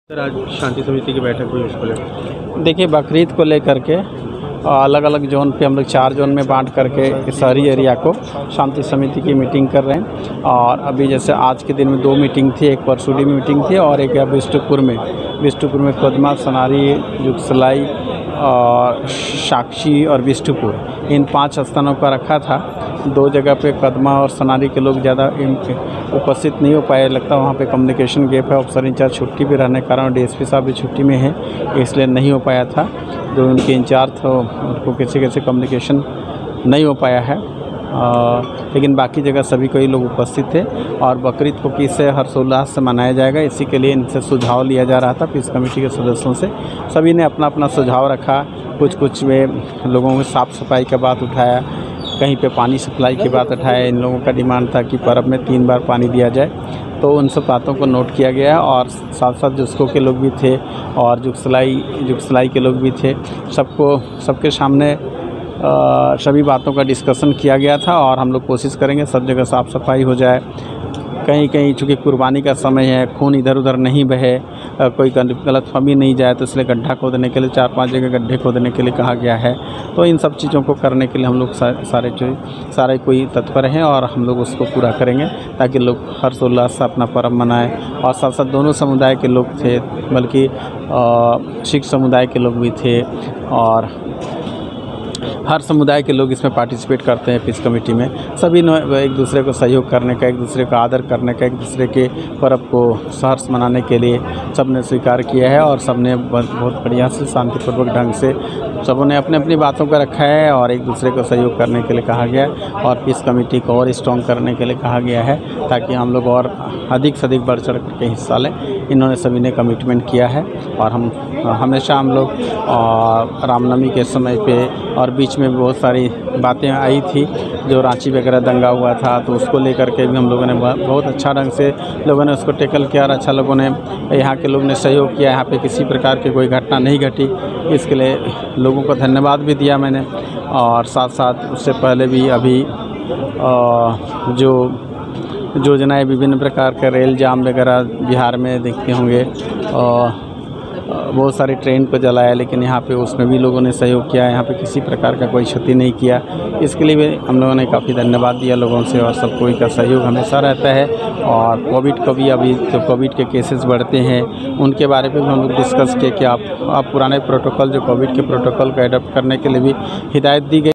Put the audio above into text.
Sir, आज शांति समिति की बैठक हुई, उसको लेकर देखिए, बकरीद को लेकर के अलग अलग जोन पे हम लोग 4 जोन में बांट करके शहरी एरिया को शांति समिति की मीटिंग कर रहे हैं। और अभी जैसे आज के दिन में 2 मीटिंग थी, एक परसूडी में मीटिंग थी और एक बिष्टुपुर में कदमा, सनारी, जुगसलाई और साक्षी और बिष्टुपुर, इन 5 स्थानों का रखा था। 2 जगह पे कदमा और सनारी के लोग ज़्यादा उपस्थित नहीं हो पाए, लगता है वहाँ पे कम्युनिकेशन गैप है। अफसर इंचार्ज छुट्टी भी रहने के कारण डीएसपी साहब भी छुट्टी में है, इसलिए नहीं हो पाया था। जो उनके इंचार्ज थे उनको कैसे कम्युनिकेशन नहीं हो पाया है। लेकिन बाकी जगह सभी कोई लोग उपस्थित थे और बकरीद को किससे हर्षोल्लास से मनाया जाएगा, इसी के लिए इनसे सुझाव लिया जा रहा था। पीस कमेटी के सदस्यों से सभी ने अपना अपना सुझाव रखा। कुछ में लोगों को साफ़ सफाई का बात उठाया, कहीं पे पानी सप्लाई की बात उठाया। इन लोगों का डिमांड था कि पर्व में 3 बार पानी दिया जाए, तो उन सब बातों को नोट किया गया। और साथ साथ जुस्को के लोग भी थे और जुगसलाई के लोग भी थे। सबके सामने सभी बातों का डिस्कशन किया गया था और हम लोग कोशिश करेंगे सब जगह साफ़ सफाई हो जाए। कहीं चूँकि कुर्बानी का समय है, खून इधर उधर नहीं बहे, कोई गलतफहमी नहीं जाए, तो इसलिए गड्ढा खोदने के लिए 4-5 जगह गड्ढे खोदने के लिए कहा गया है। तो इन सब चीज़ों को करने के लिए हम लोग सारे कोई तत्पर हैं और हम लोग उसको पूरा करेंगे ताकि लोग हर्षोल्लास से अपना पर्व मनाएं। और साथ साथ दोनों समुदाय के लोग थे, बल्कि सिख समुदाय के लोग भी थे और हर समुदाय के लोग इसमें पार्टिसिपेट करते हैं। पीस कमेटी में सभी ने एक दूसरे को सहयोग करने का, एक दूसरे का आदर करने का, एक दूसरे के पर्व को सहर्ष मनाने के लिए सब ने स्वीकार किया है और सब ने बहुत बढ़िया से शांतिपूर्वक ढंग से सबों ने अपनी अपनी बातों को रखा है और एक दूसरे को सहयोग करने के लिए कहा गया और पीस कमेटी को और स्ट्रॉन्ग करने के लिए कहा गया है ताकि हम लोग और अधिक से अधिक बढ़ चढ़ करके हिस्सा लें। इन्होंने सभी ने कमिटमेंट किया है और हमेशा हम लोग रामनवमी के समय पे और बीच में बहुत सारी बातें आई थी, जो रांची वगैरह दंगा हुआ था, तो उसको लेकर के भी हम लोगों ने बहुत अच्छा ढंग से लोगों ने उसको टैकल किया और अच्छा लोगों ने, यहाँ के लोग ने सहयोग किया। यहाँ पे किसी प्रकार की कोई घटना नहीं घटी, इसके लिए लोगों को धन्यवाद भी दिया मैंने। और साथ साथ उससे पहले भी अभी जो योजनाएँ विभिन्न प्रकार के रेल जाम वगैरह बिहार में देखते होंगे, बहुत सारी ट्रेन को जलाया, लेकिन यहाँ पे उसमें भी लोगों ने सहयोग किया। यहाँ पे किसी प्रकार का कोई क्षति नहीं किया, इसके लिए भी हम लोगों ने काफ़ी धन्यवाद दिया लोगों से। और सब कोई का सहयोग हमेशा रहता है। और कोविड को भी अभी तो कोविड के केसेस बढ़ते हैं, उनके बारे में भी हम लोग डिस्कस किए कि आप पुराने प्रोटोकॉल, जो कोविड के प्रोटोकॉल को एडॉप्ट करने के लिए भी हिदायत दी गई।